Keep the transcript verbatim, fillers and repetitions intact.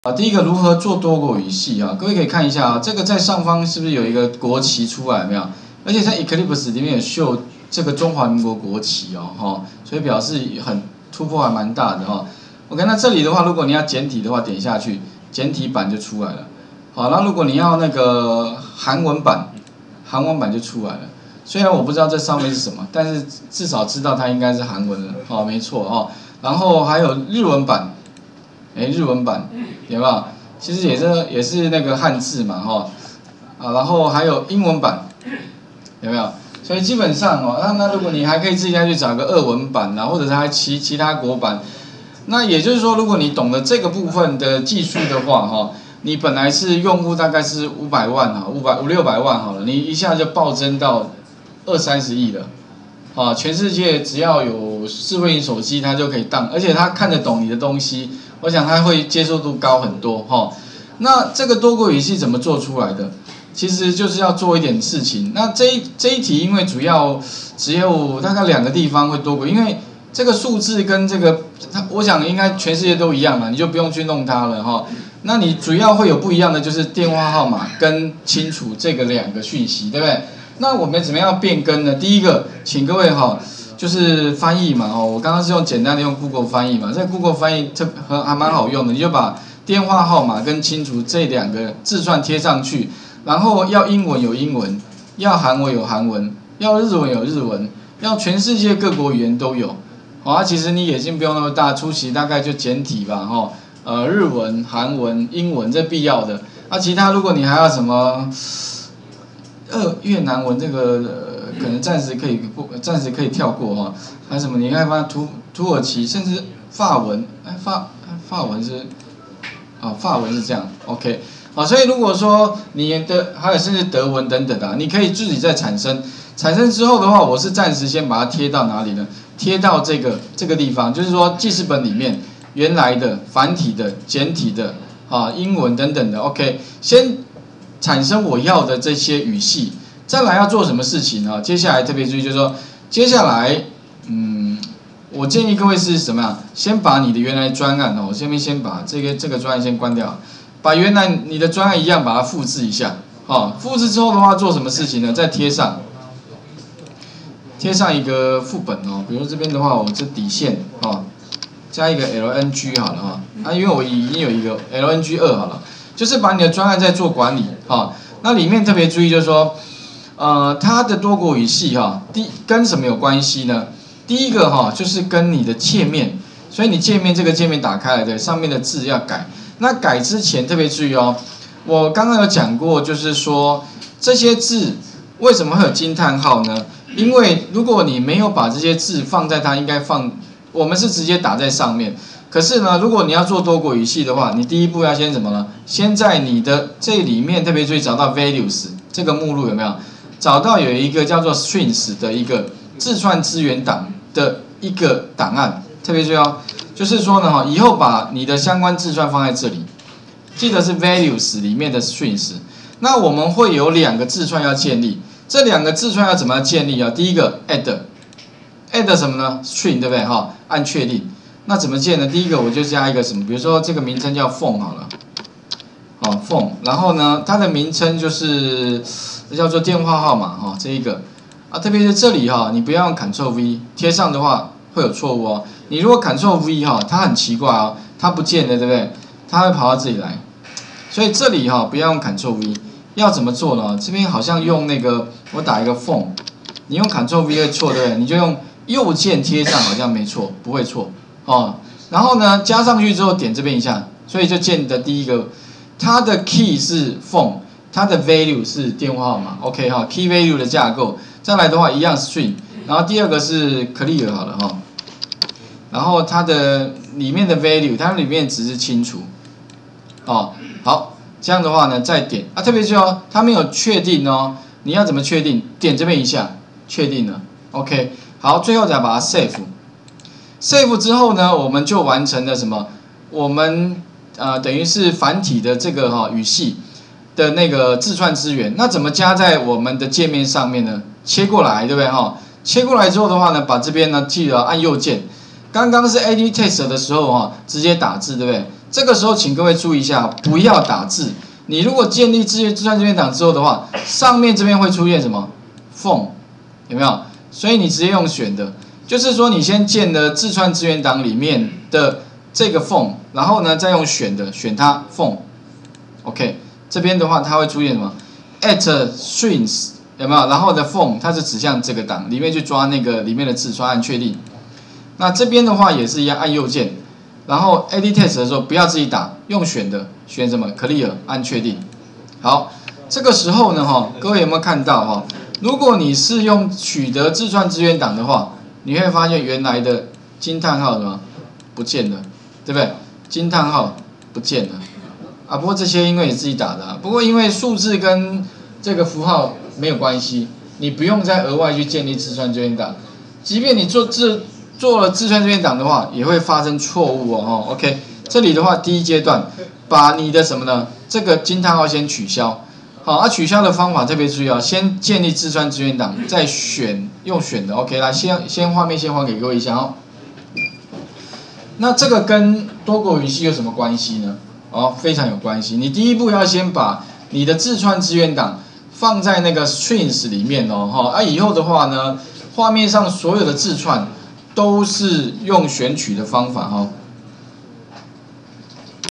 啊，第一个如何做多国语系啊？各位可以看一下啊，这个在上方是不是有一个国旗出来没有？而且在 Eclipse 里面有秀这个中华民国国旗哦，哈，所以表示很突破还蛮大的哈。OK， 那这里的话，如果你要简体的话，点下去，简体版就出来了。好，那如果你要那个韩文版，韩文版就出来了。虽然我不知道这上面是什么，但是至少知道它应该是韩文了，哦，没错哦。然后还有日文版。哎，日文版有没有？其实也是也是那个汉字嘛，哈，啊，然后还有英文版，有没有？所以基本上哦，那那如果你还可以自己再去找个俄文版啊，或者是还其其他国版，那也就是说，如果你懂得这个部分的技术的话，哈，你本来是用户大概是五百万哈，五百五六百万好了，你一下就暴增到二三十亿了。啊，全世界只要有智慧型手机，它就可以当，而且它看得懂你的东西，我想它会接受度高很多哈。那这个多国语系怎么做出来的？其实就是要做一点事情。那这一这一题，因为主要只有大概两个地方会多国，因为这个数字跟这个，它我想应该全世界都一样了，你就不用去弄它了哈。那你主要会有不一样的，就是电话号码跟清楚这个两个讯息，对不对？那我们怎么样变更呢？第一个，请各位哈，就是翻译嘛，哦，我刚刚是用简单的用 Google 翻译嘛，在 Google 翻译这还蛮好用的，你就把电话号码跟清除这两个字串贴上去，然后要英文有英文，要韩文有韩文，要日文有日文，要全世界各国语言都有。好，啊，其实你眼睛不用那么大，初期大概就简体吧，哈，呃，日文、韩文、英文这必要的。啊，其他如果你还要什么？呃，越南文这个、呃、可能暂时可以不，暂时可以跳过哈。还有什么？你看，发土土耳其，甚至法文，哎，法法文是，啊，法文是这样 ，OK， 好，所以如果说你的还有甚至德文等等的，你可以自己再产生，产生之后的话，我是暂时先把它贴到哪里呢？贴到这个这个地方，就是说记事本里面原来的繁体的、简体的啊、英文等等的 ，OK， 先。产生我要的这些语系，再来要做什么事情呢？接下来特别注意，就是说，接下来，嗯，我建议各位是什么样？先把你的原来专案哦，我这边先把这个这个专案先关掉，把原来你的专案一样把它复制一下，好，复制之后的话做什么事情呢？再贴上，贴上一个副本哦，比如这边的话，我这底线哦，加一个 L N G 好了哈，啊，因为我已经有一个 L N G 二好了。就是把你的专案在做管理，哈，那里面特别注意就是说，呃，它的多国语系哈，第跟什么有关系呢？第一个哈，就是跟你的界面，所以你界面这个界面打开来的上面的字要改，那改之前特别注意哦，我刚刚有讲过，就是说这些字为什么会有惊叹号呢？因为如果你没有把这些字放在它应该放，我们是直接打在上面。可是呢，如果你要做多国语系的话，你第一步要先什么呢？先在你的这里面特别注意找到 values 这个目录有没有？找到有一个叫做 strings 的一个字串资源档的一个档案，特别注意哦。就是说呢，哈，以后把你的相关字串放在这里，记得是 values 里面的 strings。那我们会有两个字串要建立，这两个字串要怎么建立啊？第一个 add add 什么呢 ？string 对不对？哈，按确定。那怎么建呢？第一个我就加一个什么，比如说这个名称叫 phone 好了，好 phone， 然后呢，它的名称就是叫做电话号码哈，这一个啊，特别是这里哈，你不要用 Ctrl V 贴上的话会有错误哦。你如果 Ctrl V 哈，它很奇怪哦，它不见了，对不对？它会跑到这里来，所以这里哈不要用 Ctrl V， 要怎么做呢？这边好像用那个我打一个 phone， 你用 Ctrl V 会错，对不对？你就用右键贴上，好像没错，不会错。哦，然后呢，加上去之后点这边一下，所以就建的第一个，它的 key 是 phone， 它的 value 是电话号码 ，OK 哈 ，key value 的架构，再来的话一样 string， 然后第二个是 clear 好了哈，然后它的里面的 value， 它里面只是清除，哦，好，这样的话呢再点啊，特别是哦，它没有确定哦，你要怎么确定？点这边一下，确定了 ，OK， 好，最后再把它 save。save 之后呢，我们就完成了什么？我们呃等于是繁体的这个哈、哦、语系的那个字串资源，那怎么加在我们的界面上面呢？切过来，对不对哈？切过来之后的话呢，把这边呢记得按右键。刚刚是 edit text 的时候哈、哦，直接打字，对不对？ 这个时候请各位注意一下，不要打字。你如果建立自自串资源档之后的话，上面这边会出现什么 ？form 有没有？所以你直接用选的，就是说你先建了自串资源档里面的这个 form， 然后呢再用选的选它 form。OK， 这边的话它会出现什么 ？at strings 有没有？然后的 form 它是指向这个档里面去抓那个里面的字，刷按确定。那这边的话也是一样，按右键。然后 edit text 的时候不要自己打，用选的，选什么 clear， 按确定。好，这个时候呢，哈，各位有没有看到哈？如果你是用取得自串资源档的话，你会发现原来的惊叹号什么不见了，对不对？惊叹号不见了啊。不过这些因为你自己打的、啊，不过因为数字跟这个符号没有关系，你不用再额外去建立自串资源档，即便你做自做了自串资源档的话，也会发生错误哦。OK， 这里的话，第一阶段，把你的什么呢？这个惊叹号先取消。好，啊，取消的方法特别注意啊，先建立自串资源档，再选用选的。OK， 来，先先画面先还给各位一下哦。那这个跟多国语系有什么关系呢？哦，非常有关系。你第一步要先把你的自串资源档放在那个 strings 里面哦。哈，啊，以后的话呢，画面上所有的自串都是用选取的方法哈、哦。